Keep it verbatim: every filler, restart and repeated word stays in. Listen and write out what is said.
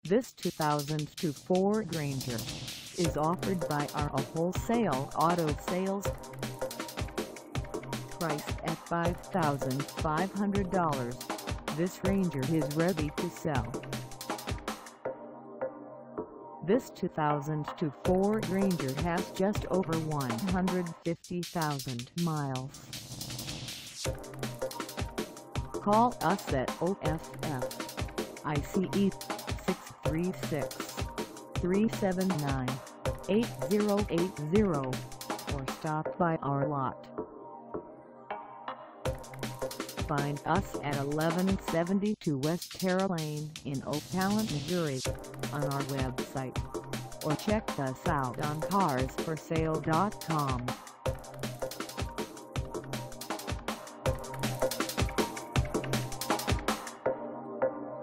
This two thousand two Ford Ranger is offered by our Wholesale Auto Sales. Priced at five thousand five hundred dollars, this Ranger is ready to sell. This two thousand two Ford Ranger has just over one hundred fifty thousand miles. Call us at O F F I C E six three six, three seven nine, eight zero eight zero or stop by our lot. Find us at eleven seventy-two West Terra Lane in Ofallon, Missouri on our website, or check us out on cars for sale dot com.